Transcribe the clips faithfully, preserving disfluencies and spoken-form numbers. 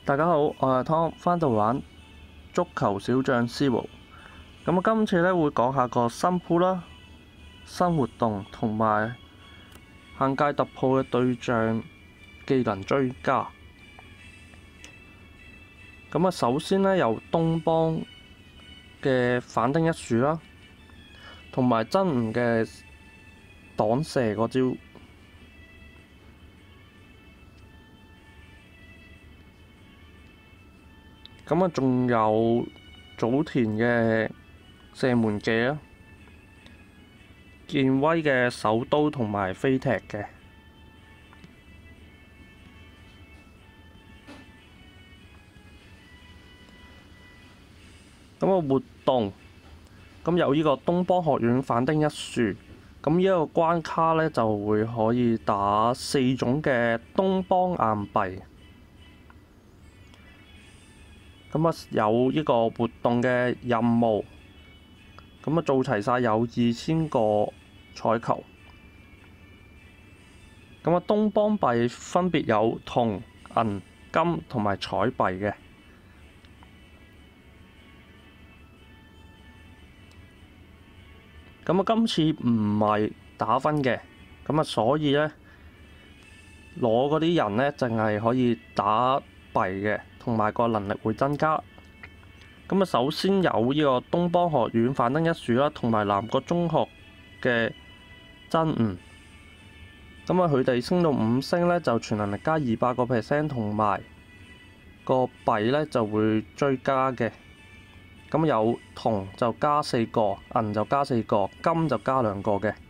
大家好，我係湯，翻到玩足球小將 Zero。咁我今次咧會講下個新鋪啦、新活動同埋限界突破嘅對象技能追加。咁啊，首先咧由東邦嘅反丁一樹啦，同埋真吾嘅擋射嗰招。咁啊，仲有早田嘅射門技啦，健威嘅手刀同埋飛踢嘅。咁個活動，咁有呢個東邦學院反丁一樹，咁呢一個關卡呢，就會可以打四種嘅東邦硬幣。咁啊，有呢個活動嘅任務，咁啊做齊晒有二千個彩球。咁啊，東邦幣分別有銅、銀、金同埋彩幣嘅。咁啊，今次唔係打分嘅，咁啊，所以呢，攞嗰啲人呢，淨係可以打幣嘅。同埋個能力會增加。咁啊，首先有呢個東邦學院反丁一樹啦，同埋南國中學嘅真吾。咁啊，佢哋升到五星呢，就全能力加二百個 percent，同埋個幣呢就會追加嘅。咁有銅就加四個，銀就加四個，金就加兩個嘅。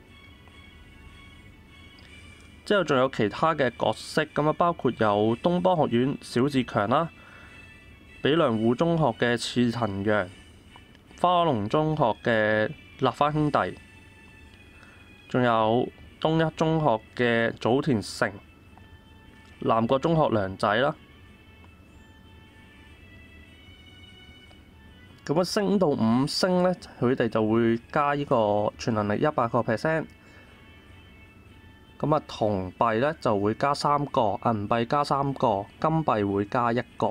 之後仲有其他嘅角色，咁啊包括有東邦學院小志強啦。比良湖中學嘅刺藤陽，花龍中學嘅立花兄弟，仲有東一中學嘅早田誠，南國中學良仔啦。咁啊，升到五星呢，佢哋就會加呢個全能力一百個 percent。咁啊，銅幣呢就會加三個，銀幣加三個，金幣會加一個。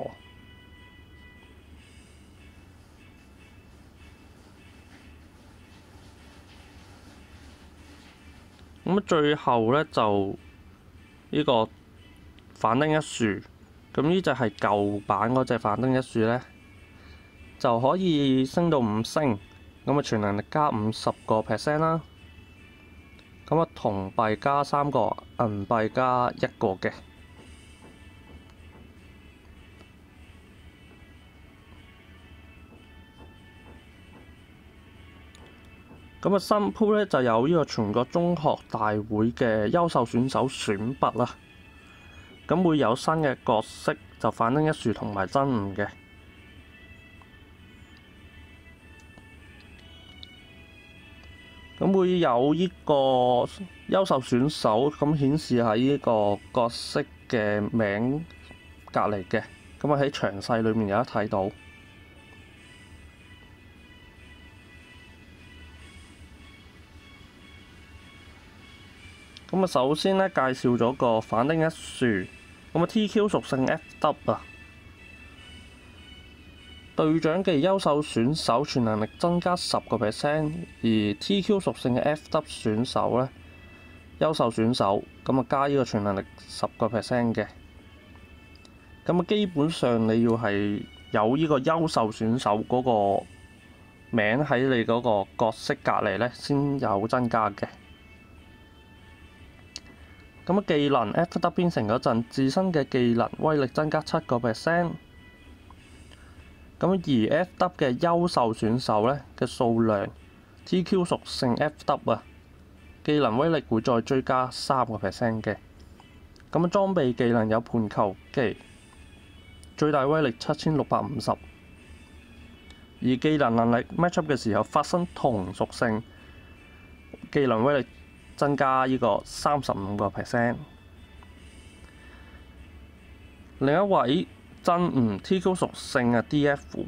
咁最後咧就呢個反丁一樹，咁呢隻係舊版嗰隻反丁一樹咧，就可以升到五星，咁啊全能力加五十個 percent 啦。咁啊銅幣加三個，銀幣加一個嘅。咁啊，新鋪咧就有呢個全國中學大會嘅優秀選手選拔啦。咁會有新嘅角色，就反丁一樹同埋真吾嘅。咁會有呢個優秀選手咁顯示喺呢個角色嘅名隔離嘅。咁啊喺詳細裏面有得睇到。咁啊，首先咧介紹咗個反丁一樹，咁啊 T Q 屬性 F W 啊，隊長嘅優秀選手全能力增加十個 percent，而 T Q 屬性嘅 F W 選手咧，優秀選手咁啊加呢個全能力十個 percent 嘅。咁啊，基本上你要係有呢個優秀選手嗰個名喺你嗰個角色隔離咧，先有增加嘅。咁啊，技能 F W 編程嗰陣，自身嘅技能威力增加七個 percent。咁而 F W 嘅優秀選手咧嘅數量 ，T Q 屬性 F W 啊，技能威力會再追加三個 percent 嘅。咁啊，裝備技能有盤球技，最大威力七千六百五十。而技能能力 match up 嘅時候發生同屬性，技能威力增加呢個三十五個 percent。另一位真吾 T Q 屬性嘅 D F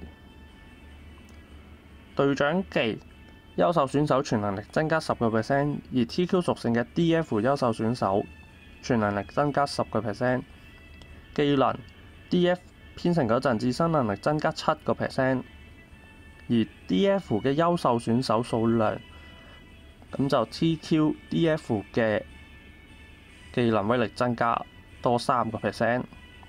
隊長技優秀選手全能力增加十個 percent，而 T Q 屬性嘅 D F 優秀選手全能力增加十個 percent。技能 D F 編程嗰陣自身能力增加七個 percent，而 D F 嘅優秀選手數量，咁就 T Q D F 嘅技能威力增加多三個 percent。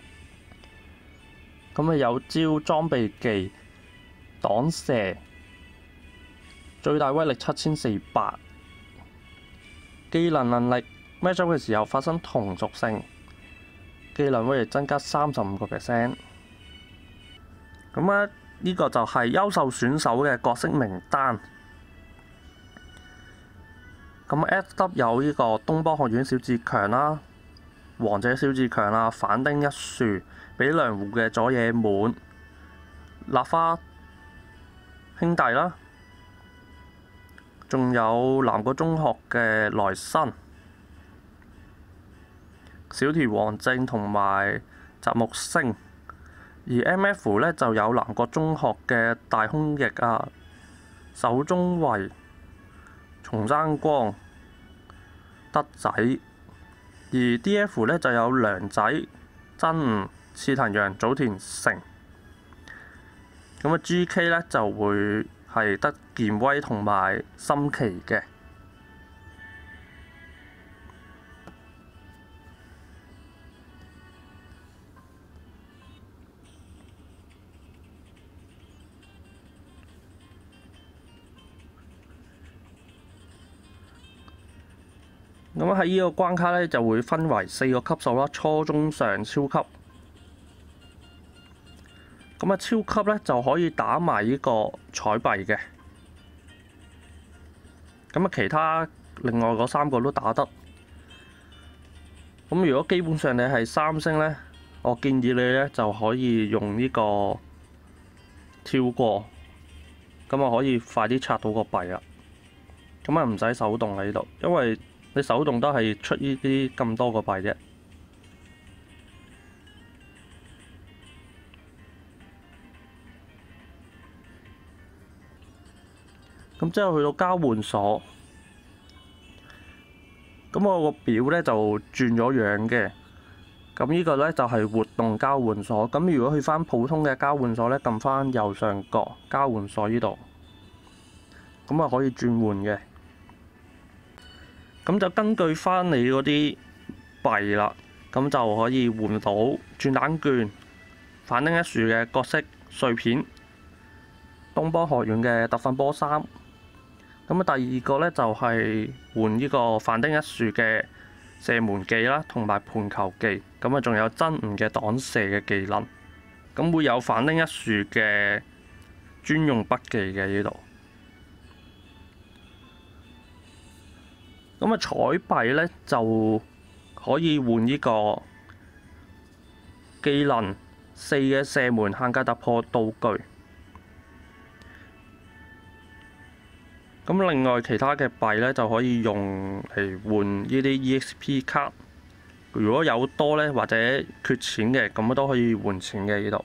咁啊有招裝備技擋射，最大威力七千四百。技能能力 match up 嘅時候發生同屬性，技能威力增加三十五個 percent。咁啊呢個就係優秀選手嘅角色名單。咁 F W 有呢個東邦學院小志強啦、王者小志強啦、反町一樹、比良湖嘅佐野滿、立花兄弟啦，仲有南國中學嘅來生、小田王正同埋澤木星。而 M F 咧就有南國中學嘅大空翼啊、手中維、松山光、德仔。而 D F 咧就有良仔、真吾、刺藤陽、早田誠。咁啊 G K 咧就會係得健威同埋森崎嘅。咁喺呢個關卡咧就會分為四個級數啦，初中上超級。咁啊超級咧就可以打埋呢個彩幣嘅。咁啊其他另外嗰三個都打得。咁如果基本上你係三星咧，我建議你咧就可以用呢個跳過，咁啊可以快啲刷到個幣啦。咁啊唔使手動喺呢度，因為你手動都係出呢啲咁多個幣啫。咁之後去到交換所，咁我個表咧就轉咗樣嘅。咁呢個咧就係活動交換所。咁如果去翻普通嘅交換所咧，撳翻右上角交換所呢度，咁啊可以轉換嘅。咁就根據翻你嗰啲幣啦，咁就可以換到轉蛋券、反町一樹嘅角色碎片、東邦學院嘅特訓波衫。咁啊，第二個咧就係換呢個反町一樹嘅射門技啦，同埋盤球技。咁啊，仲有真吾嘅擋射嘅技能。咁會有反町一樹嘅專用筆記嘅呢度。咁啊，彩幣咧就可以換呢個技能四嘅射門限界突破道具。咁另外其他嘅幣咧就可以用嚟換呢啲 E X P 卡。如果有多咧或者缺錢嘅，咁都可以換錢嘅呢度。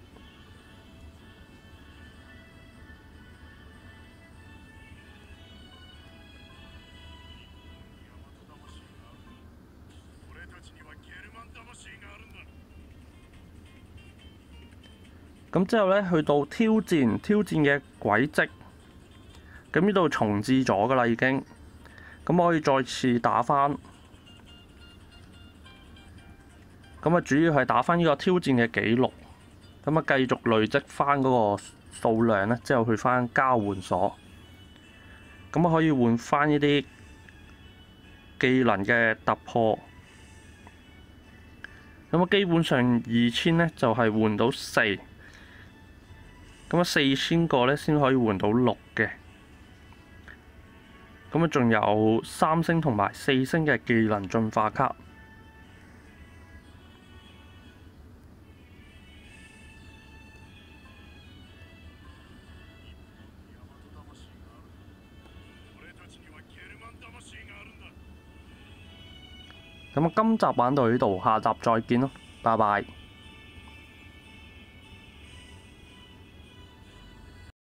咁之後咧，去到挑戰，挑戰嘅軌跡，咁呢度重置咗㗎啦，已經。咁可以再次打返。咁啊，主要係打返呢個挑戰嘅記錄。咁啊，繼續累積返嗰個數量咧，之後去返交換所。咁啊，可以換返呢啲技能嘅突破。咁啊，基本上二千咧就係換到四。咁啊，四千個咧先可以換到六嘅。咁啊，仲有三星同埋四星嘅技能進化卡。咁啊，今集玩到呢度，下集再見咯，拜拜。